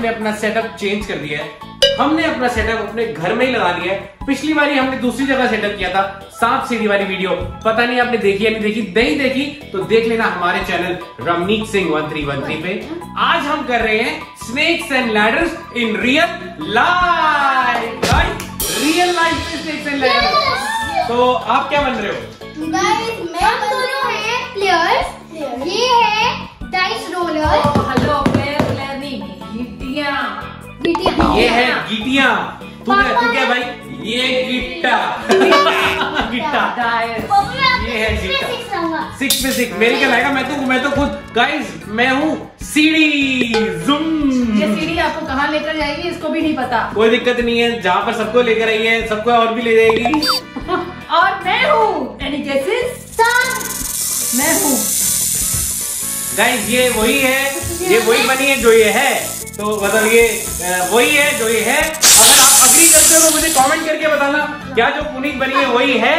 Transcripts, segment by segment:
हमने अपना setup change कर दिया है। हमने अपना सेटअप अपने घर में ही लगा लिया है। पिछली बारी हमने दूसरी जगह सेटअप किया था, सांप सीढ़ी वाली वीडियो, पता नहीं आपने देखी या नहीं देखी। नहीं देखी तो देख लेना हमारे चैनल रमनीक सिंह 1313 पे। आज हम कर रहे हैं snakes and ladders in real life. Real life में स्नेक्स एंड लैडर्स। तो आप क्या बन रहे हो? हम दोनों हैं प्लेयर्स। ये है डाइस रोलर। हेलो प्लेयर नहीं, गीटियां। ये है गीटियां। तू क्या भाई? ये गिट्टा। गिट्टा। ये है गिट्टा। 6 पे 6 मेरी क्या लाएगा? मैं तो खुद गाइस मैं हूँ सीढ़ी। जूम। ये सीढ़ी आपको कहाँ लेकर जाएगी इसको भी नहीं पता। कोई दिक्कत नहीं है, जहाँ पर सबको लेकर आई है सबको और भी ले जाएगी। और मैं हूँ एनी केसेस मैं हूँ गाइस। ये वही है, ये वही बनी है जो ये है। तो मतलब ये वही है जो ये है। अगर आप अग्री करते हो तो मुझे कमेंट करके बताना क्या जो पुनीत बनी है वही है।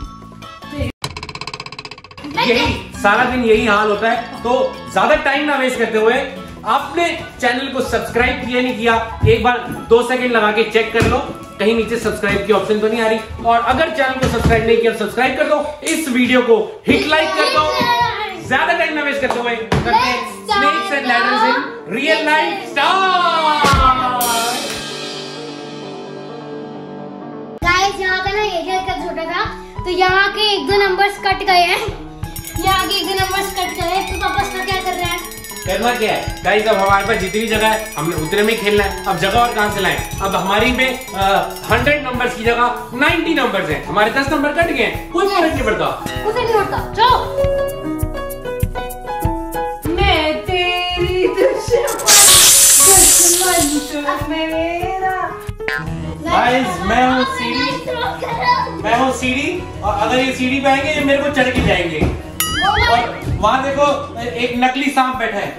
यही सारा दिन यही हाल होता है। तो ज्यादा टाइम ना वेस्ट करते हुए आपने चैनल को सब्सक्राइब किया नहीं किया, एक बार 2 सेकंड लगा के चेक कर लो कहीं नीचे सब्सक्राइब की ऑप्शन तो नहीं आ रही। और अगर चैनल को सब्सक्राइब नहीं किया सब्सक्राइब कर दो, इस वीडियो को हिट लाइक कर दो। ज्यादा टाइम ना वेस्ट करते हुए करते हैं snakes and ladders in real life start. Guys यहाँ का ना एरिया का छोटा था तो यहाँ के 1-2 नंबर्स कट गए हैं। यहाँ के 1-2 नंबर्स कट गए हैं। तो पापा इसका क्या कर रहे हैं? करना क्या है गाइस? अब हमारे पास जितनी जगह है हमने उतने में खेलना है। अब जगह और कहां से लाएं? अब हमारी में 100 नंबर्स की जगह 90 नंबर्स हैं। हमारे 10 नंबर कट गए, कोई फर्क नहीं पड़ता। कुछ नहीं होता। चलो मैं तेरी दुश्मन तू मेरा। गाइस मैं हूँ सीढ़ी और अगर ये सीढ़ी पे आएंगे ये मेरे को चढ़ के जाएंगे। और वहां देखो एक नकली सांप बैठा है।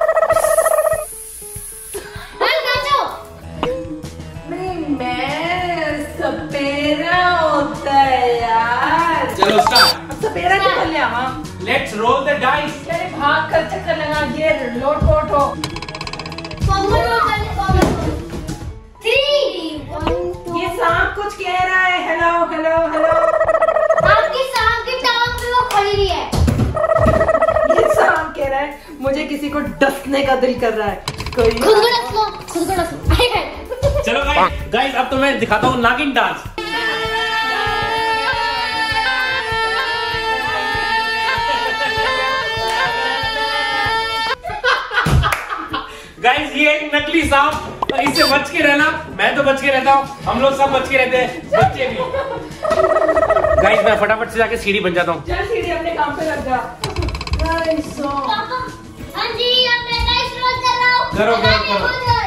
मैं सपेरा होता है यार। चलो स्टार्ट। सपेरा निकल लिया। Let's roll the dice. भाग कर चक्कर लगा ये लोट पोट हो। 3 ये सांप कुछ कह रहा है। Hello hello hello. आपकी सांप की टांग पे वो खड़ी हुई है। ये सांप कह रहा है मुझे किसी को डसने का दिल कर रहा है। कोई खुद को डस लो, खुद को डस लो। चलो गाइस अब तो मैं दिखाता हूँ नागिन डांस। गाइस ये एक नकली सांप, इससे बच के रहना। मैं तो बच के रहता हूँ, हम लोग सब बच के रहते हैं, बच्चे भी। गाइस मैं फटाफट से जाके सीढ़ी बन जाता हूँ। चल सीढ़ी अपने काम पे लग जा। हाँ जी अब मैं डाइस रोल कर रहा हूँ। करो।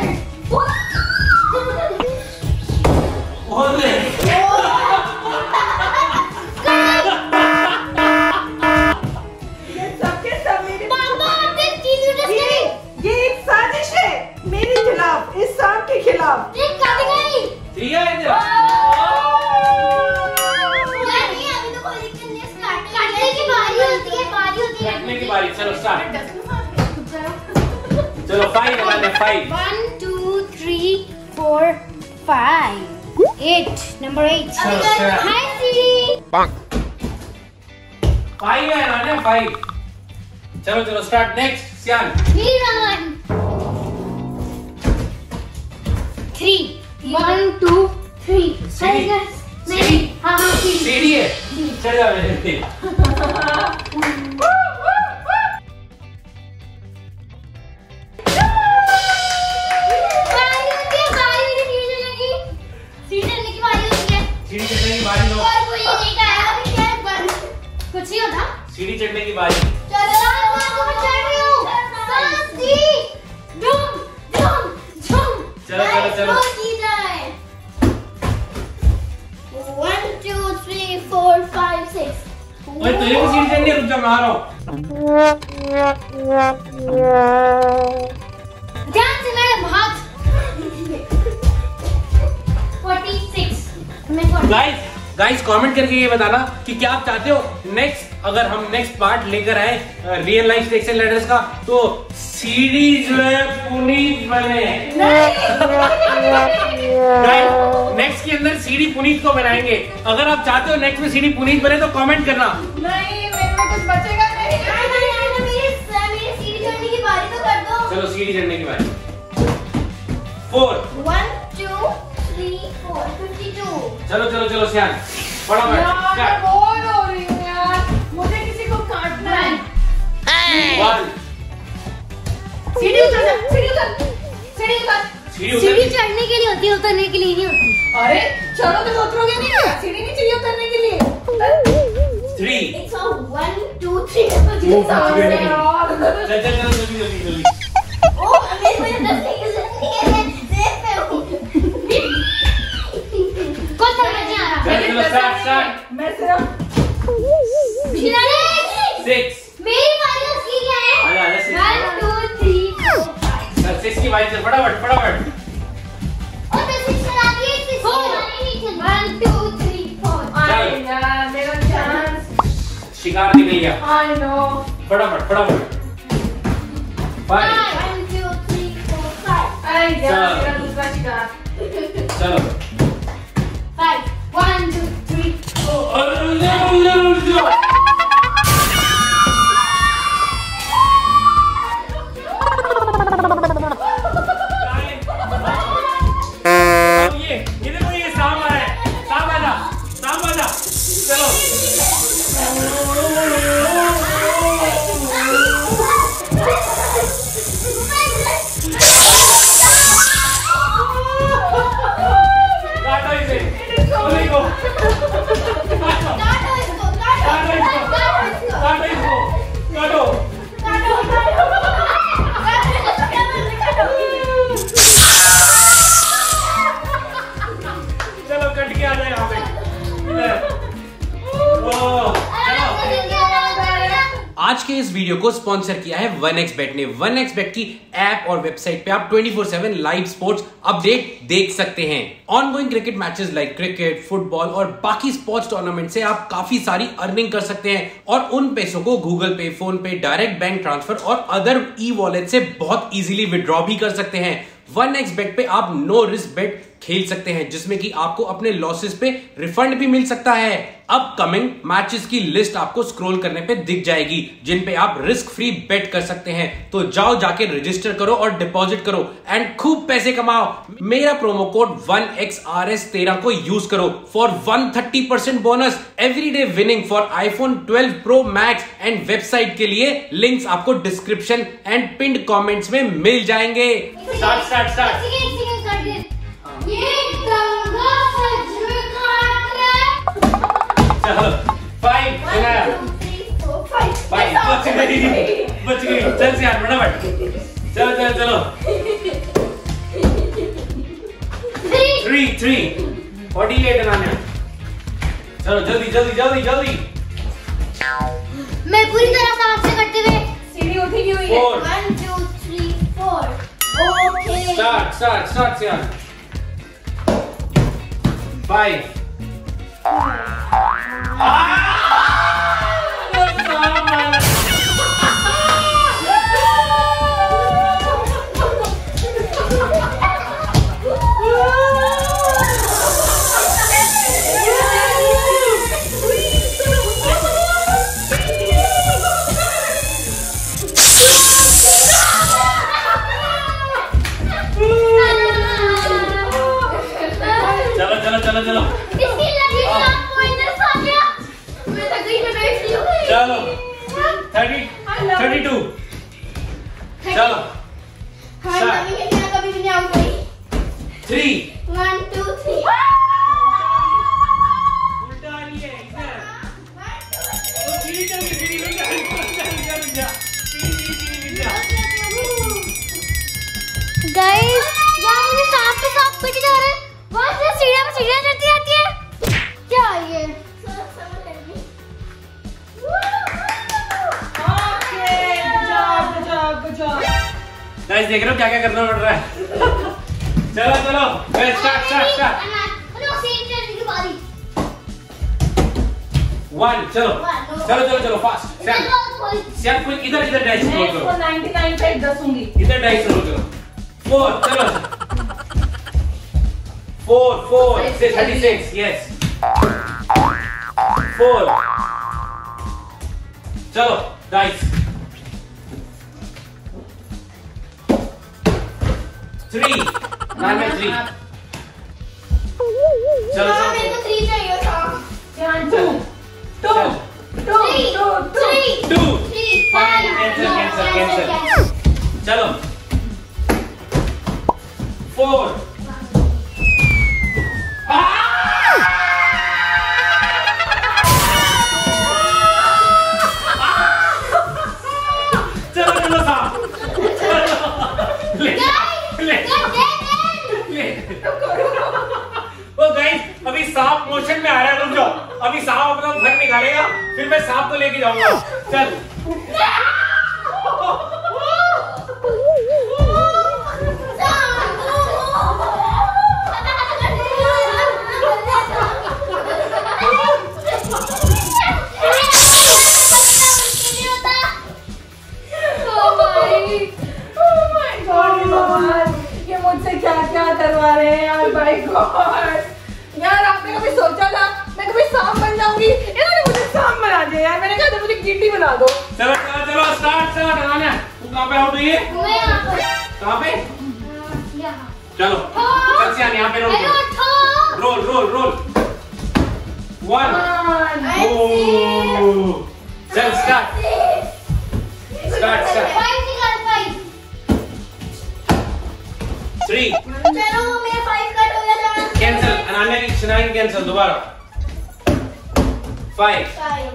ये सबके सब मेरे पापा आपने चीज़ उठा दी। ये एक साजिश है मेरे खिलाफ, इस सांप के खिलाफ। एक काट गई। ठीक है यार ये अभी तो कोई दिक्कत नहीं है। काटने की बारी होती है, काटने की बारी। चलो स्टार्ट। चलो 5 1 2 3 4 5 8 नंबर 8। हाय सीढ़ी। 5 है ना 5। चलो स्टार्ट। नेक्स्ट सियान। मेरा 3 1 2 3 सीढ़ी। हाँ सीढ़ी है। चल जा मेरे। सीढ़ी चढ़ने की बारी लो। और कोई नहीं आया अभी क्या बंद कुछ ही होता। सीढ़ी चढ़ने की बारी। चलो मैं चढ़ रही हूँ। चलो। 1 2 3 4 5 6। ओए तुझे भी सीढ़ी चढ़नी है? रुक जा मैं आ रहा हूँ। ध्यान से मैडम हाथ। 46। गाइस कमेंट करके ये बताना कि क्या आप चाहते हो नेक्स्ट अगर हम नेक्स्ट पार्ट लेकर आए real life snakes and ladders का, तो सीढ़ी जो है पुनीत बने। नेक्स्ट के अंदर सीढ़ी पुनीत को बनाएंगे। अगर आप चाहते हो नेक्स्ट में सीढ़ी पुनीत बने तो कमेंट करना। नहीं, मेरे में कुछ बचेगा नहीं। मेरी सीढ़ी चढ़ने की बारी तो कर दो। चलो सीढ़ी चढ़ने की बारी। 4 1 2 3 4 52। चलो चलो चलो सियान फटाफट यार मैं बोर हो रही हूँ यार, मुझे किसी को काटना है। 1 सीढ़ी उतर जा, सीढ़ी उतर, सीढ़ी उतर। सीढ़ी चढ़ने के लिए होती है, उतरने के लिए नहीं होती। अरे चलो तो उतरोगे नहीं क्या? सीढ़ी नहीं चाहिए उतरने के लिए। 3 It's all 1 2 3। चल चल चल जल्दी जल्दी जल्दी। ओह मेरे दस नहीं है, सेफ पे हूँ। कौन सा बच्चा आ रहा है? चलो स्टार्ट। मैं सिर्फ 6 मेरी बारी उसकी क्या है? आजा 1 2 3 4 5। सर 6 की बारी चल फटाफट फटाफट। और मैं 6 चला दिए, 6 चलाने नहीं चल। 1 2 3 4। अरे यार मेरा चांस। शिकार निकल गया। I know. फटाफट फटाफट। 5 1 2 3 4 5। अरे यार चल। मेरा दूसरा शिकार। चलो 5 1 2 3 4। ये देखो ये सांप आ रहा है। सांप आजा सांप आजा। चलो काटो इसे। पुनी को काटो इसको, काटो इसको, काटो इसको काटो। चलो कट के आ जाए यहाँ पे। इधर। ओ, चलो। आज के इस वीडियो को स्पॉन्सर किया है 1xBet ने। 1xBet की ऐप और वेबसाइट पे आप 24/7 लाइव स्पोर्ट्स अपडेट देख सकते हैं। Ongoing cricket matches like cricket, football और बाकी स्पोर्ट्स टूर्नामेंट से आप काफी सारी अर्निंग कर सकते हैं और उन पैसों को Google Pay, PhonePe, direct bank transfer और अदर ई वॉलेट से बहुत इजीली विड्रॉ भी कर सकते हैं। 1xBet पे आप नो रिस्क बेट खेल सकते हैं जिसमें कि आपको अपने लॉसेस पे रिफंड भी मिल सकता है। अपकमिंग मैचेस की लिस्ट आपको स्क्रॉल करने पे दिख जाएगी जिन पे आप रिस्क फ्री बेट कर सकते हैं। तो जाओ जाके रजिस्टर करो और डिपॉजिट करो एंड खूब पैसे कमाओ। मेरा प्रोमो कोड 1XRS13 को यूज करो for 130% bonus everyday winning for iPhone 12 Pro Max and website के लिए लिंक्स आपको डिस्क्रिप्शन एंड पिन्ड कमेंट्स में मिल जाएंगे। स्टार्ट ये दंगा सच में काट रहा है। चलो 5 सुनाया 5 बच गई। चल से यार फटाफट। चलो चलो चलो 3 48 बनाने। चलो जल्दी जल्दी जल्दी जल्दी। मैं पूरी तरह से आपसे करते हुए सीढ़ी उठी नहीं हुई है। 1 2 3 4। ओके स्टार्ट से यार 5 चलो इसकी लगी आप पॉइंटर्स आ गया। मैं तो गई, मैं बैठ रही हूँ। चलो 32 चलो हाय मम्मी के बिना कभी भी नहीं आउट हुई। 3 1 2 3। उल्टा आ रही है इधर। तो सीढ़ी चल के सीढ़ी मिल जा सीढ़ी गाइस यहाँ मुझे सांप पे सांप कट जा रहा है। वहाँ से सीढ़ियाँ चढ़ती जाती है। क्या ये? गाइस देख रहे हो क्या क्या करना पड़ रहा है। चलो स्टार्ट सीढ़ी चढ़ने की बारी। 1 चलो फास्ट सैम कोई इधर डाइस मैं रोल इसको करो 99 पे दसूंगी। इधर डाइस रोल करो 4 चलो 4 से 36 यस 4 चलो डाइस 3 9 में 3 चलो मेरे को 3 चाहिए था। ध्यान 2 कैंसिल चलो 4 चलो साहब ले वो गाइस अभी सांप मोशन में आ रहा है, रुक जाओ अभी सांप अपना घर निकालेगा फिर मैं सांप को लेके जाऊंगा। चल ये मुझसे क्या क्या करवा रहे हैं यार। भाई गॉड यार, आपने कभी सोचा था मैं कभी सांप बन जाऊंगी? इन्होंने मुझे सांप बना दिया यार। मैंने कहा था मुझे गिट्टी बना दो। चलो स्टार्ट आना। तू कहाँ पे आउट हुई है? मैं यहाँ पर। कहाँ पे? यहाँ। चलो चल से यहाँ पे रोल 1 चल स्टार्ट 3 चलो मेरा 5 कट हो गया था। कैंसिल अनान्या की शनाइन कैंसिल दोबारा 5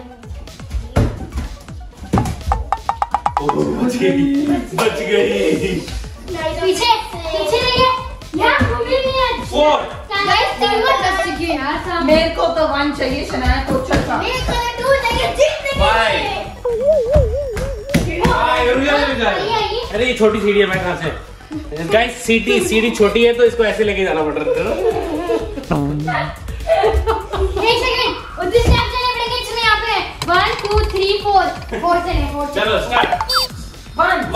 बच गई पीछे नहीं है यार, मुझे नहीं है 4 गाइस 3 बार बच चुकी है यार साहब। मेरे को तो 1 चाहिए, शनाया को चल मेरे को 2 चाहिए जीतने के लिए। अरे ये छोटी सीढ़ी है, मैं कहां से गाइस सीढ़ी छोटी है तो इसको ऐसे लेके जाना पड़ रहा है। एक सेकंड उधर से आप चले पड़ेंगे। इसमें यहाँ पे 1 2 3 4 चले। चलो स्टार्ट 1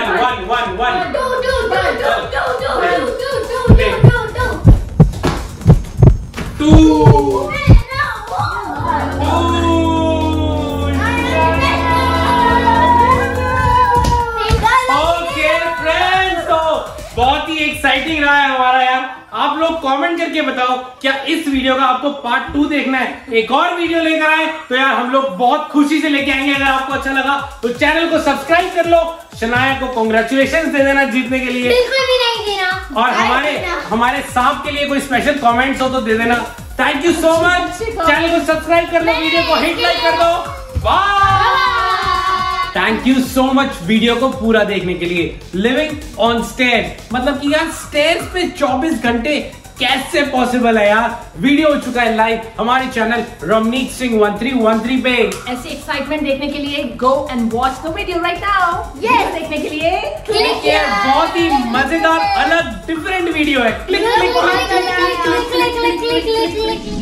बहुत ही एक्साइटिंग रहा है हमारा यार। आप लोग कमेंट करके बताओ क्या इस वीडियो का आपको पार्ट 2 देखना है, एक और वीडियो लेकर आए तो यार हम लोग बहुत खुशी से लेके आएंगे। अगर आपको अच्छा लगा तो चैनल को सब्सक्राइब कर लो, शनाया को कांग्रेचुलेशंस दे देना जीतने के लिए, बिल्कुल भी नहीं देना। और हमारे सांप के लिए कोई स्पेशल कमेंट्स हो तो दे देना। Thank you so much. Channel को सब्सक्राइब कर लो, वीडियो को हिट लाइक कर दो। Bye. Thank you so much video को पूरा देखने के लिए। लिविंग ऑन स्टेयर्स मतलब कि यार स्टेयर्स पे 24 घंटे कैसे पॉसिबल है यार। वीडियो हो चुका है लाइव हमारे चैनल रमनीत सिंह 1313 पे। ऐसी एक्साइटमेंट देखने के लिए go and watch the video right now. ये देखने के लिए क्लिक ये बहुत ही मजेदार अलग डिफरेंट वीडियो है। Click click click click click click click click click.